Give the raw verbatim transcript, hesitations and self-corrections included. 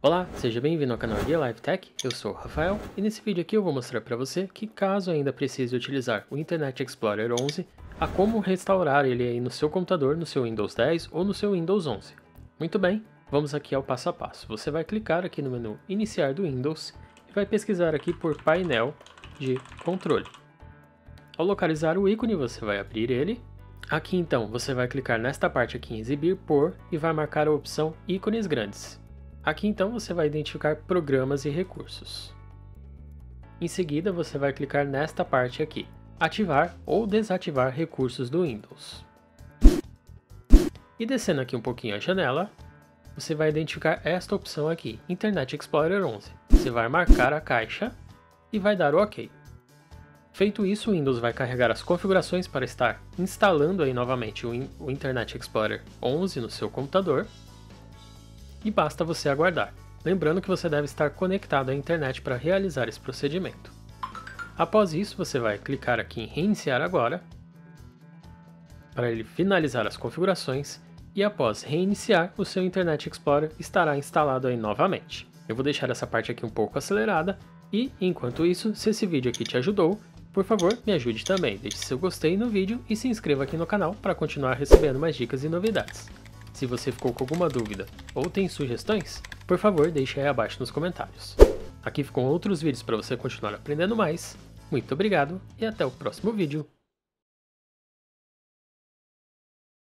Olá, seja bem-vindo ao canal Guia Live Tech, eu sou o Rafael e nesse vídeo aqui eu vou mostrar para você que caso ainda precise utilizar o Internet Explorer onze, a como restaurar ele aí no seu computador, no seu Windows dez ou no seu Windows onze. Muito bem, vamos aqui ao passo a passo. Você vai clicar aqui no menu Iniciar do Windows e vai pesquisar aqui por painel de controle. Ao localizar o ícone você vai abrir ele. Aqui então você vai clicar nesta parte aqui em Exibir por e vai marcar a opção Ícones Grandes. Aqui então você vai identificar programas e recursos. Em seguida você vai clicar nesta parte aqui, ativar ou desativar recursos do Windows. E descendo aqui um pouquinho a janela, você vai identificar esta opção aqui, Internet Explorer onze. Você vai marcar a caixa e vai dar o OK. Feito isso, o Windows vai carregar as configurações para estar instalando aí novamente o Internet Explorer onze no seu computador. E basta você aguardar. Lembrando que você deve estar conectado à internet para realizar esse procedimento. Após isso, você vai clicar aqui em Reiniciar agora, para ele finalizar as configurações, e após reiniciar, o seu Internet Explorer estará instalado aí novamente. Eu vou deixar essa parte aqui um pouco acelerada, e enquanto isso, se esse vídeo aqui te ajudou, por favor, me ajude também. Deixe seu gostei no vídeo e se inscreva aqui no canal para continuar recebendo mais dicas e novidades. Se você ficou com alguma dúvida ou tem sugestões, por favor deixe aí abaixo nos comentários. Aqui ficam outros vídeos para você continuar aprendendo mais. Muito obrigado e até o próximo vídeo.